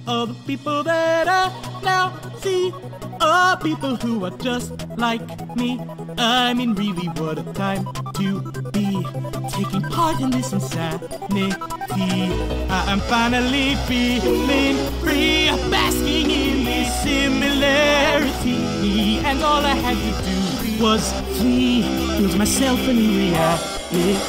All the people that I now see are people who are just like me. I mean, really, what a time to be taking part in this insanity. I'm finally feeling free, basking in this similarity. And all I had to do was flee, build myself a new reality.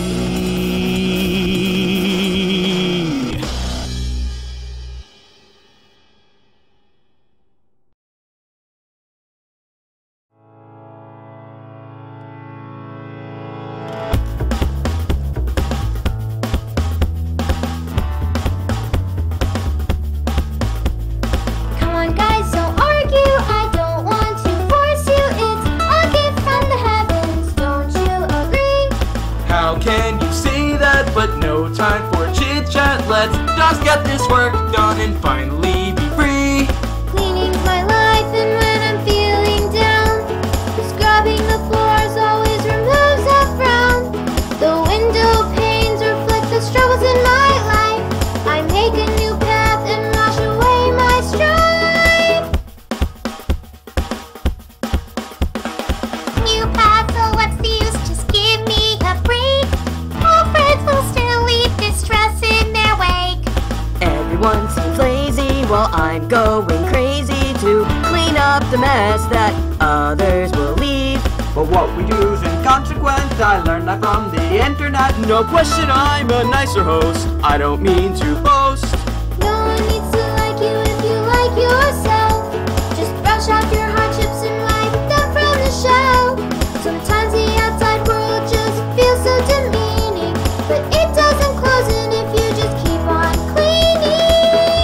Let's just get this work done and finally be free. Cleaning's my life, and when I'm feeling down, scrubbing the floors always removes a frown. The window panes reflect the struggles in my life. I make a new path and wash away my strife. New path, so what's the use? Just give me a break. All friends will still leave distress in their wake. Everyone seems lazy while I'm going crazy to clean up the mess that others will leave. But what we do's inconsequent, I learned that from the internet. No question, I'm a nicer host, I don't mean to boast. No one needs to like you if you like yourself. Just brush off your hardships and wipe them from the shelf. Sometimes the outside world just feels so demeaning, but it doesn't close in if you just keep on cleaning.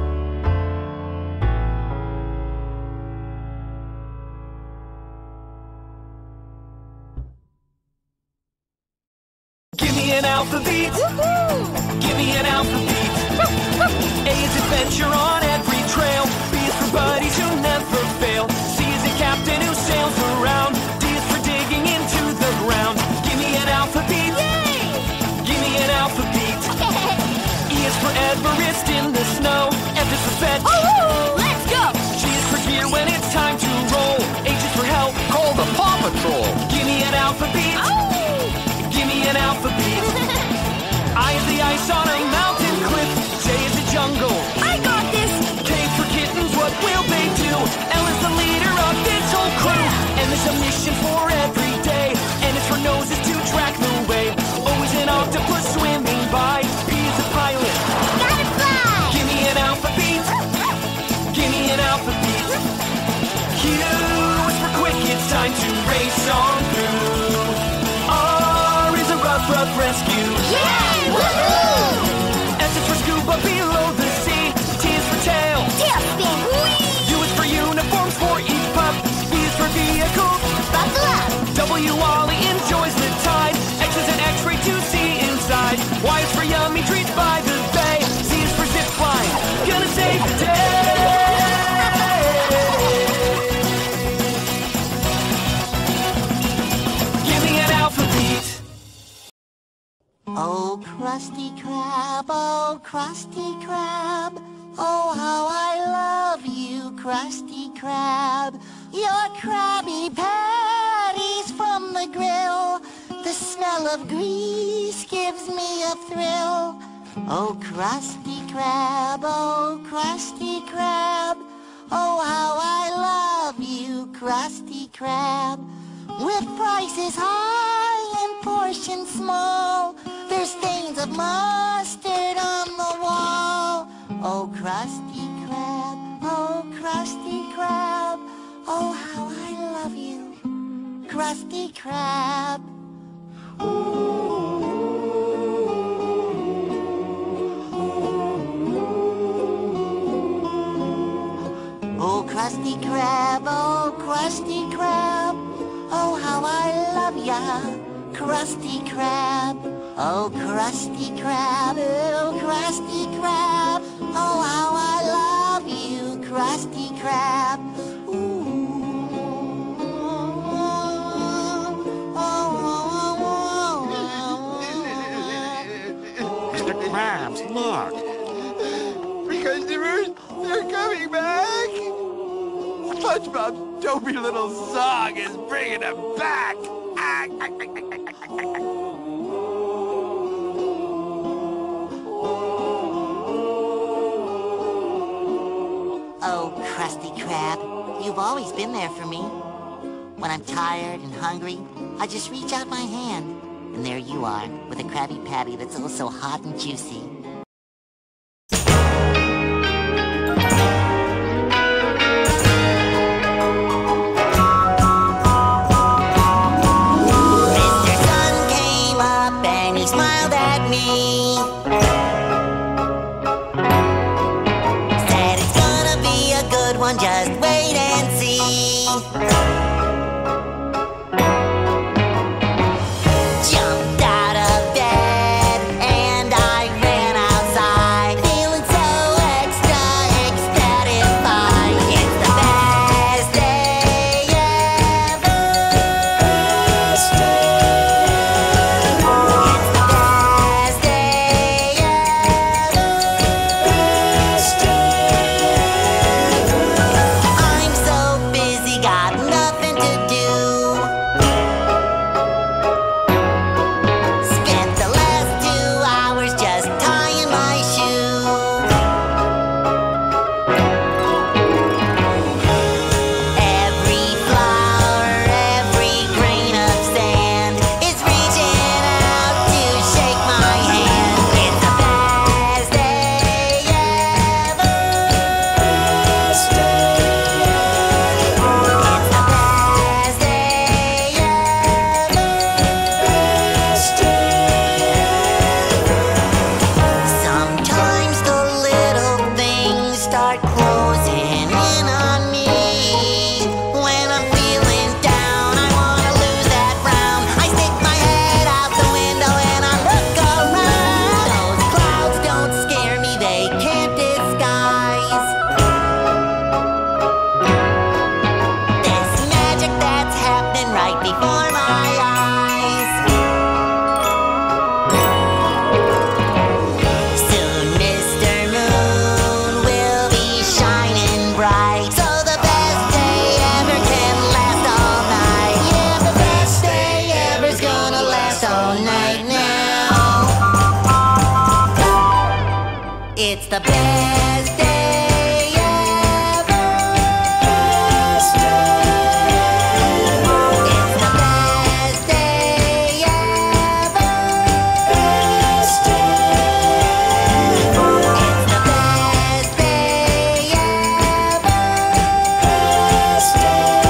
Give me an alphabet. Give me an alphabet. A is adventure on every trail. B is for buddies who never fail. C is a captain who sails around. D is for digging into the ground. Give me an alphabet. Give me an alphabet. E is for Everest in the snow. F is for fetch. Let's go! G is for gear when it's time to roll. H is for help. Call the Paw Patrol. Give me an alphabet. Give me an alphabet. I is the ice on a mountain cliff. J is the jungle. I got this! K is for kittens, what will they do? L is the leader of this whole crew. And there's a mission for every day. And it's for noses to track the way. Always an octopus swimming by. P is the pilot. Gotta fly! Give me an alphabet. Give me an alphabet. Q is for quick, it's time to race on through. R is a rough rescue. Yay! Woohoo! S is for scuba below the sea. T is for tail. Tailspin! Whee! U is for uniforms for each pup. V is for vehicle. Buckle up! W Wally enjoys the tide. X is an X-ray to see inside. Y is for yummy treats by the bay. Z is for zip line. Gonna save the day. Give me an alphabet. Oh, Krusty Krab, oh, Krusty Krab. Oh, how I love you, Krusty Krab. Your Krabby Patties from the grill. The smell of grease gives me a thrill. Oh, Krusty Krab, oh, Krusty Krab. Oh, how I love you, Krusty Krab. With prices high and portions small, there's stains of mustard on the wall. Oh, Krusty Krab, oh, Krusty Krab. Oh, how I love you, Krusty Krab. Oh, Krusty Krab, oh, Krusty Krab. Oh, how I love ya, Krusty Krab. Oh, Krusty Krab, oh, Krusty Krab. Oh, how I love you, Krusty Krab. Mr. Krabs, look. customers, they're coming back. SpongeBob's dopey little song is bringing them back. Oh, Krusty Krab, you've always been there for me. When I'm tired and hungry, I just reach out my hand. And there you are, with a Krabby Patty that's oh so hot and juicy. Mr. Sun came up and he smiled at me. Said it's gonna be a good one, just wait and see. Jumped out of bed and I ran outside, feeling so extra ecstatic. It's the best day ever. It's the best day ever. I'm so busy, got nothing to do. Spent the last 2 hours just tying my shoe. Every flower, every grain of sand is reaching out to shake my hand. It's the best day ever. It's the best day ever. Sometimes the little things start closing in on me. When I'm feeling down, I wanna lose that frown. I stick my head out the window and I look around. Those clouds don't scare me, they can't disguise this magic that's happening right before my eyes. Soon Mr. Moon will be shining bright, so the best day ever can last all night. Yeah, the best day ever's gonna last all night now. It's the best day ever. It's the best day ever. It's the best day ever. It's the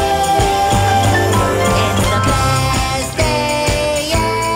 best day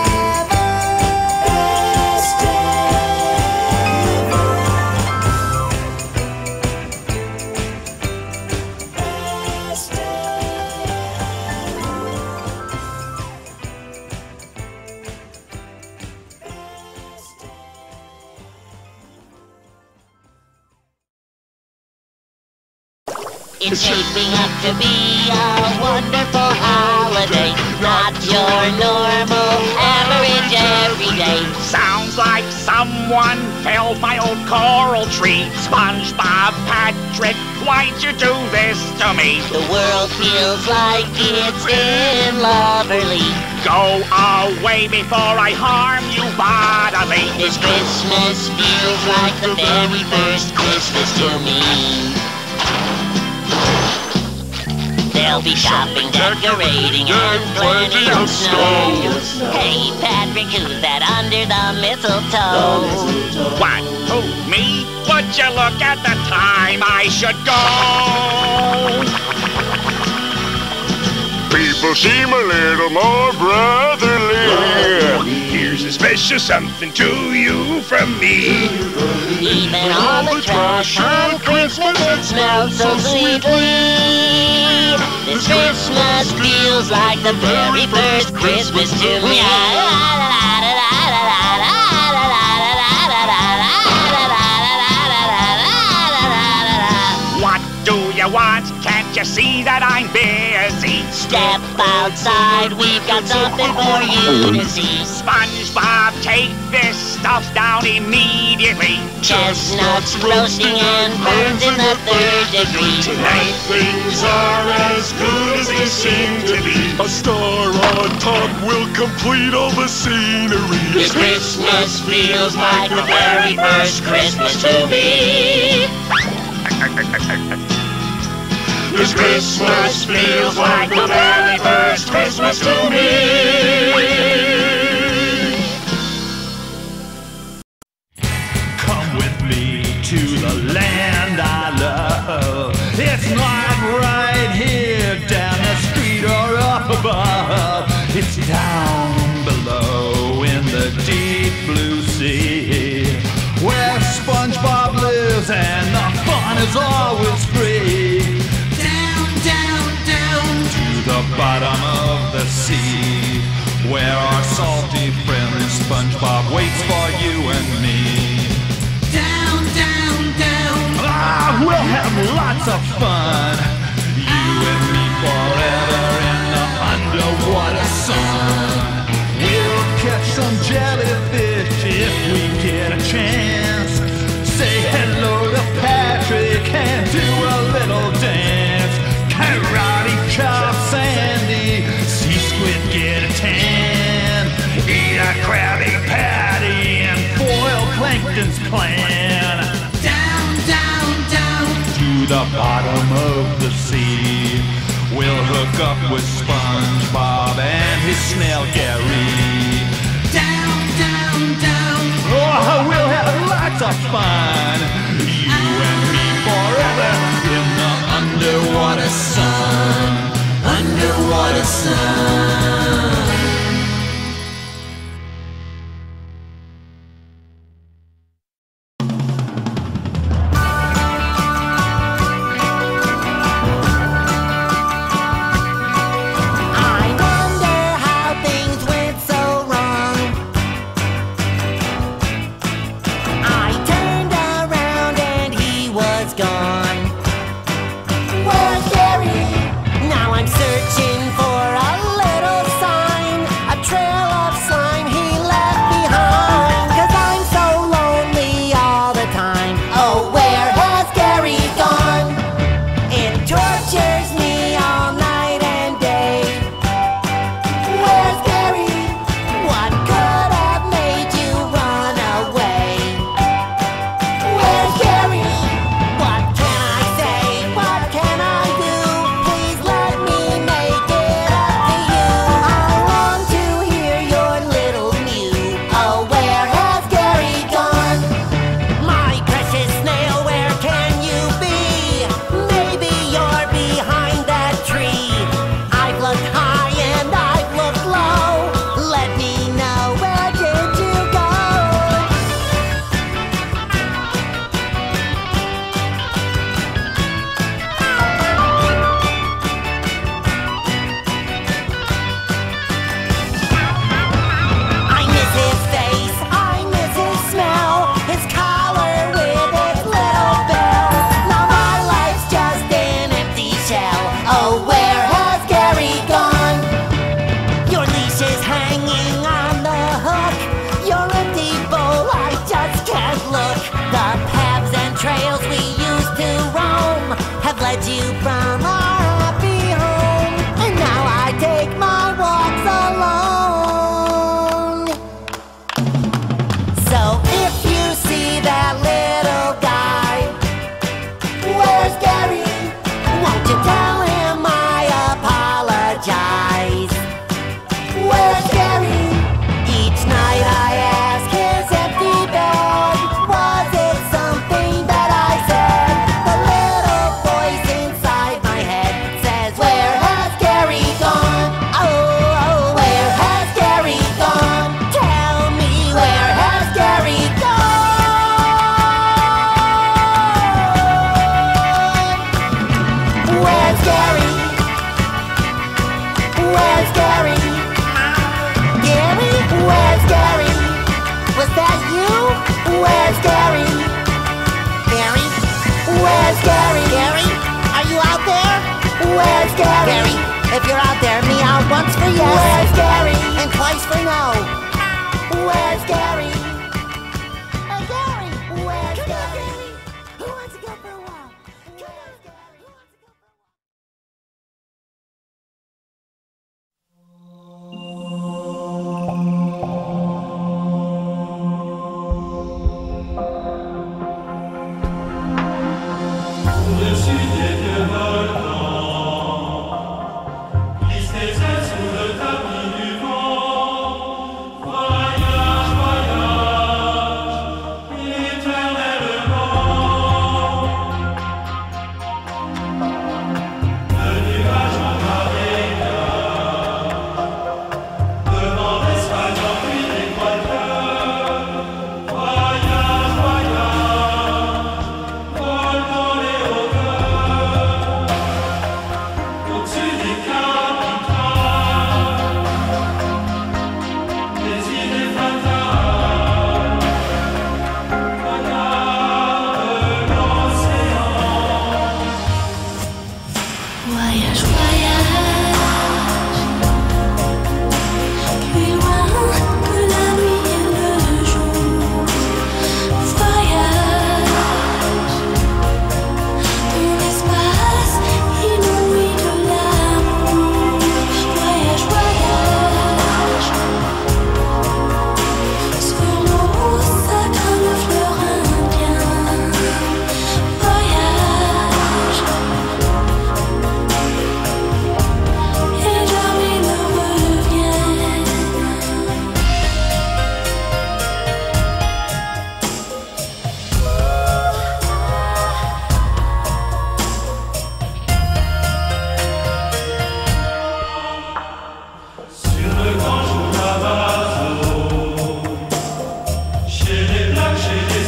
It's shaping up to be a wonderful holiday, not your normal average everyday. Sounds like someone felled my old coral tree. SpongeBob, Patrick, why'd you do this to me? The world feels like it's in Loverly. Go away before I harm you bodily. This Christmas feels like the very first Christmas to me. There'll be shopping, decorating, and plenty of snow. Hey, Patrick, who's that under the mistletoe? What? Who? Me? Would you look at the time I should go? People seem a little more brotherly. Here's a special something to you from me. Even all the trash on Christmas, it smells so sweetly. This Christmas feels like the very first Christmas to me. What do you want? Can't you see that I'm busy? Step outside, we've got something for you to see. SpongeBob, take this stuff's down immediately. Chestnuts roasting and burns in the third degree. Tonight things are as good as they seem to be. A star on top will complete all the scenery. This Christmas feels like the very first Christmas to me. This Christmas feels like the very first Christmas to me. Come with me to the land I love. It's not right here down the street or up above. It's down below in the deep blue sea, where SpongeBob lives and the fun is always free. Down, down, down to the bottom of the sea, where our salty friend SpongeBob waits for you and me. Down, down, down. Ah, we'll have lots of fun, you and me forever in the underwater sun. We'll catch some jellyfish if we get a chance. Say hello to Patrick and do a little dance. Karate chop Sandy, see squid get a tan. Eat a Krabby Patty and foil Plankton's clan. Down, down, down to the bottom of the sea. We'll hook up with SpongeBob and his snail Gary. Down, down, down. Oh, we'll have lots of fun, you and me forever in the underwater sun. Underwater sun. If you're out there, meow once for yes. Where's Gary? And twice for no. Where's Gary?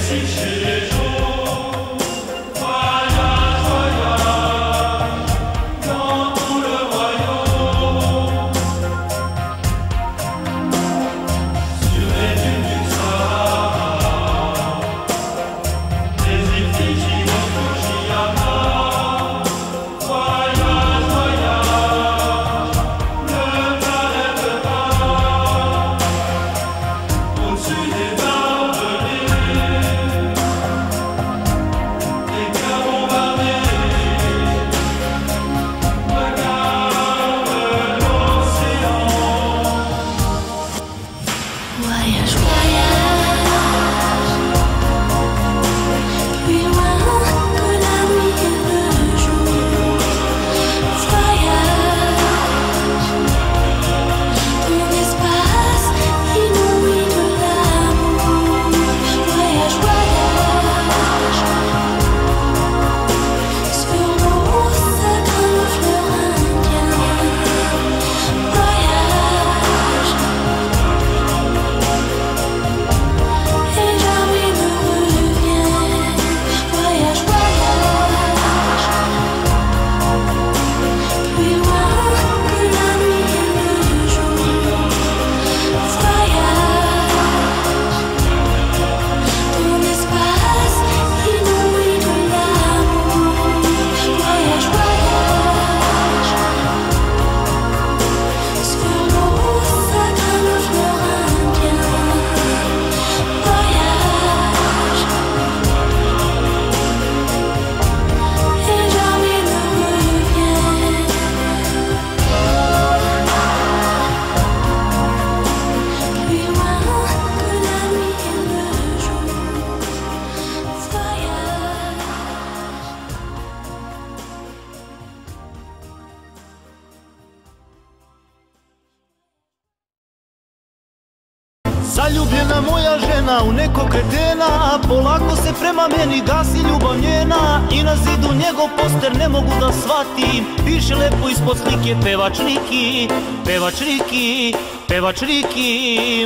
Zaljubljena moja žena u nekog kretena, polako se prema meni gasi ljubav njena. I na zidu njegov poster ne mogu da shvatim, piše lepo ispod slike pevač Riki, pevač Riki, pevač Riki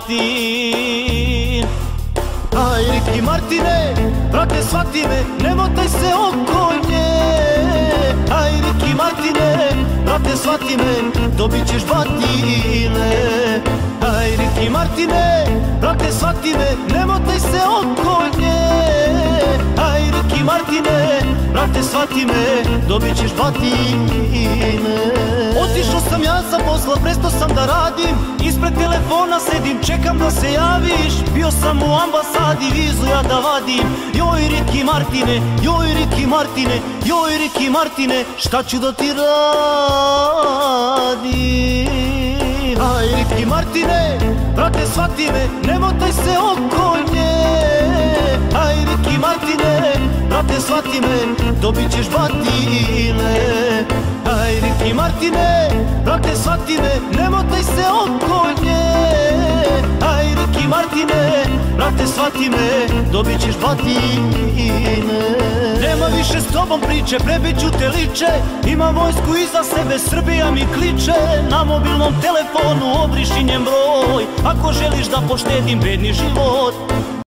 Martin. Aj Riki Martine, brate shvati me, ne motaj se oko nje. Aj Riki Martine, brate shvati me, dobit ćeš batine. Aj Riki Martine, brate shvati me, ne motaj se oko nje. Aj Riki Martine, brate shvati me, dobit ćeš batine. Otišao sam ja sa posla, presto sam da radim, ispred telefona sedim, čekam da se javiš. Bio sam u ambasadi, vizu ja da vadim. Joj Riki Martine, joj Riki Martine, joj Riki Martine, šta ću da ti radim? Aj Riki Martine, brate shvati me, ne motaj se oko nje. Aj Riki Martine, brate shvati me, dobit ćeš batine. Aj Riki Martine, brate shvati me, ne motaj se oko nje. Aj Riki Martine, brate shvati me, dobit ćeš batine. Nema više s tobom priče, prebit ću te liče. Imam vojsku iza sebe, Srbija mi kliče. Na mobilnom telefonu obriši njen broj, ako želiš da poštedim bedni život.